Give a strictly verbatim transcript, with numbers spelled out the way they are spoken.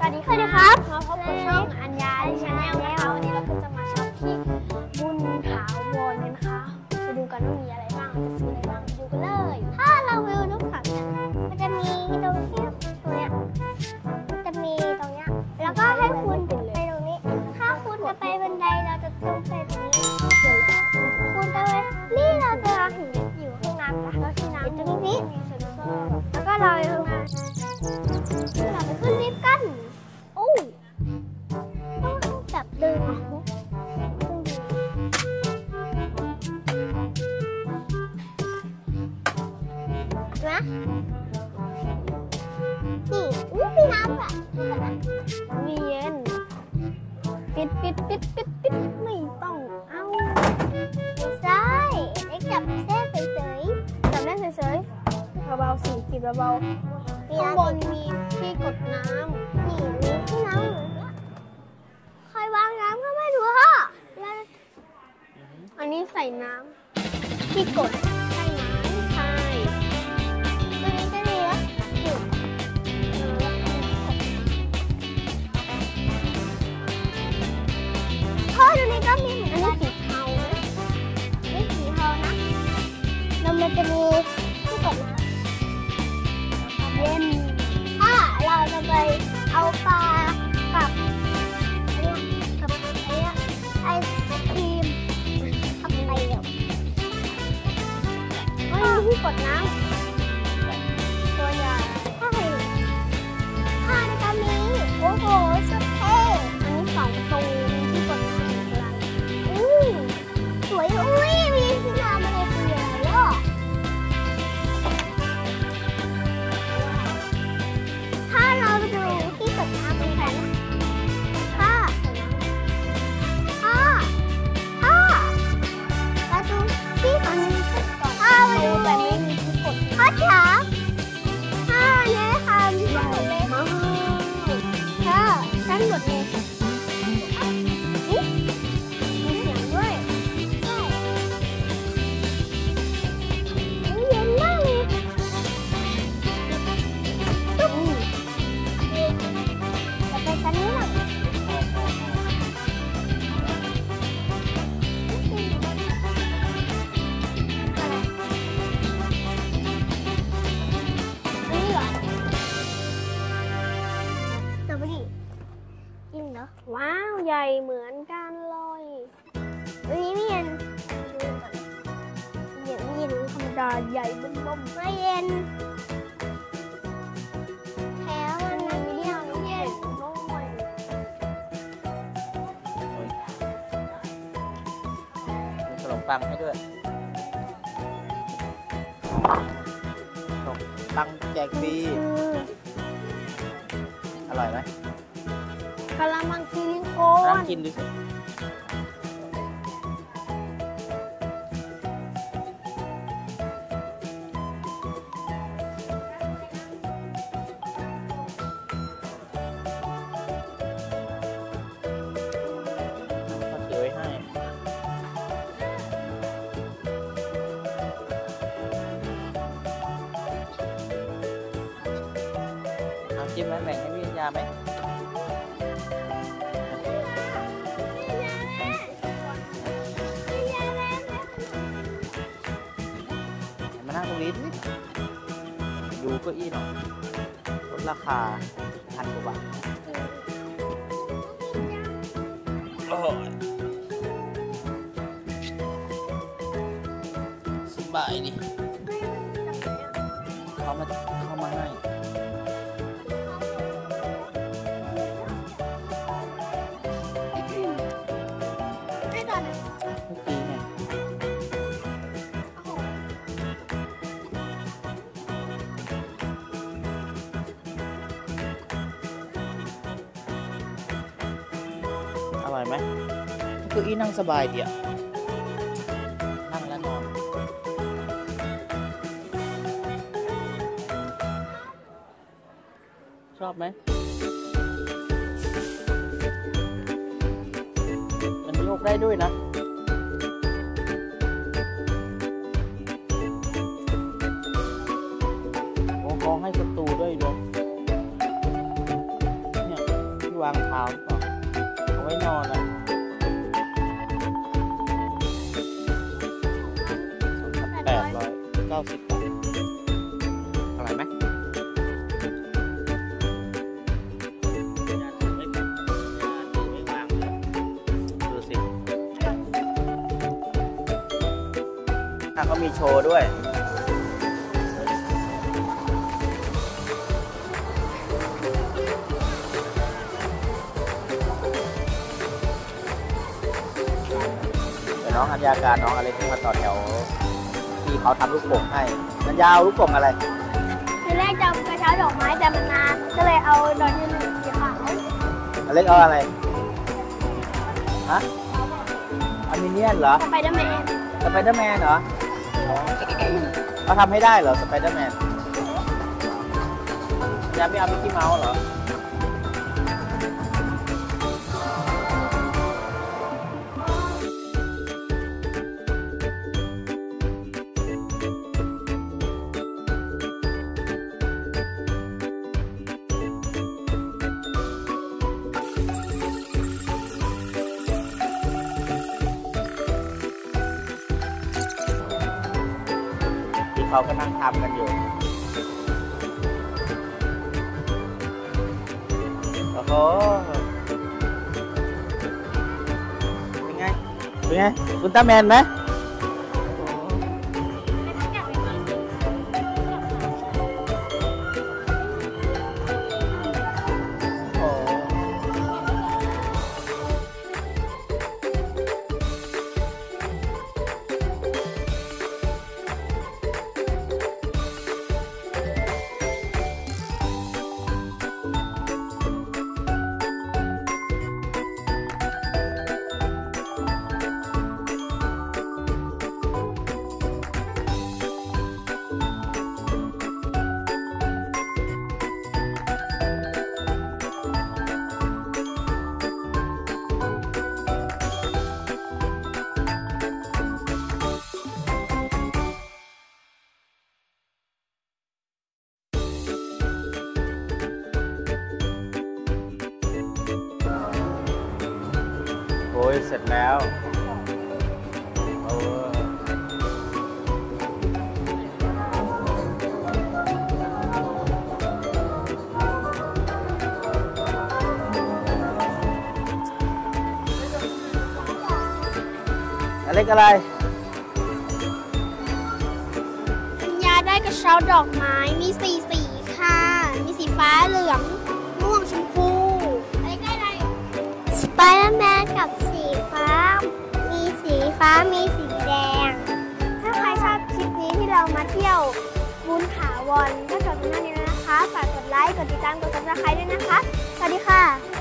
วัสดีครับมาพบกับช่องอัญญาชาแนลนะคะวันนี้เราก็จะมาช็อปที่บุญถาวรกันนะคะไปดูกันว่ามีอะไรบ้างจะซื้ออะไรบ้างดูกันเลยถ้าเราไปดูทุกฝั่งกันมันจะมีตรงที่ตัวเนี้ยมันจะมีตรงเนี้ยแล้วก็ให้คุณไปตรงนี้ถ้าคุณจะไปบันไดเราจะต้องไปตรงนี้คุณจะไปนี่เราจะถึงอยู่ข้างน้ำแล้วที่น้ำตรงนี้แล้วก็เราอยู่ข้างหน้าเราไปขึ้นลิฟต์กันโอ้ต้องจับเดินนะนี่อู้มีน้ำแบบมีเย็นปิดปิดปิดปิดปิดไม่ต้องเอาไม่ใช่เล็กจับเส้นเฉยๆจับเล่นเฉยๆเบาๆสิปิดเบาๆข้างบนมีที่กดน้ำนี่มีที่น้ำใครวางน้ำก็ไม่รู้ฮะอันนี้ใส่น้ำที่กดใช่ไหมใช่ตัวนี้จะมีว่าจุดพ่อตัวนี้ก็มีอันนี้สีเทานะนี่สีเทานะแล้วมันจะมีที่กดน้ำเย็นถ้าเราจะไปเอาปลากับเนี่ยกับเนี่ยไอศครีมทำไปเดี๋ยวไม่มีที่กดน้ำตัวใหญ่ใช่ผ้าในกามีโอ้โหสุดเท่อันนี้สองตัวที่กดน้ำอะไรอู้สวยอุ้ยมีที่น้ำอะไรตัวใหญ่เลยอ่ะถ้าเราดูที่กดน้ำเป็นแผนค่ะค่ะค่ะเราดูที่กดน้ำถ้าเราดูแบบนี้มีที่กดพ่อจ๋าถ้าเนี่ยค่ะมีทั้งหมดเลยมากค่ะทั้งหมดเลยมีเสียงด้วยใช่เย็นมากเลยตุ๊บจะไปชั้นนี้หรอว้าวใหญ่เหมือนกันเลยอันนี้ไม่เย็นเย็นเย็นธรรมดาใหญ่บึ้มบึ้มไม่เย็นแถวมันมันเดียวไม่เย็นน้อยมีขนมปังให้ด้วยขนมปังแจกฟรีอร่อยไหมกะละมังซิลิโคน้ำกินดูสิเขาเทไว้ให้เอาจิ้มไหมแบ่งให้พี่ยาไหมมานั่งตรงนี้ดิดูเก้าอี้หน่อยลดราคาพันกว่าบาทโอ้ยสบายดิเขามาเข้ามาให้อร่อยไหมเก้าอี้นั่งสบายดีอ่ะนั่งแล้วนอนชอบไหมมันโยกได้ด้วยนะโอ้เขาให้ประตูด้วยด้วยเนี่ยวางเท้าหรือเปล่าเอาไว้นอนอ่ะแปดร้อยเก้าสิบบาทอะไรไหมดูสิถ้าเขามีโชว์ด้วยน้องอัญญาการน้องอะไรที่มาต่อแถวที่เขาทำลูกโป่งให้อัญญาเอาลูกโป่งอะไรทีแรกจะกระเช้าดอกไม้แต่มันนานก็เลยเอาดอกที่หนึ่งสีขาวอเล็กเอาอะไรฮะอมิเนียนเหรอสไปเดอร์แมนสไปเดอร์แมนเหรอเขาทำให้ได้เหรอสไปเดอร์แมนยาไม่เอามิกกี้เมาส์เหรอเขาก็นั่งทำกันอยู่โอ้โหเป็นไง เป็นไงอุลตร้าแมนไหมโอ้โอ้ยเสร็จแล้วโอ้อะไรกันอะไรอัญญาได้กระเช้าดอกไม้มีสีสีค่ะ มีสีฟ้าเหลืองม่วงชมพูอะไรก็ได้สไปเดอร์แมนกับสีฟ้ามีสีฟ้ามีสีแดงถ้าใครชอบคลิปนี้ที่เรามาเที่ยวบุญถาวรก็จบตรงนี้นะคะฝากกดไลค์กดติดตามกดซับสไครต์ด้วยนะคะสวัสดีค่ะ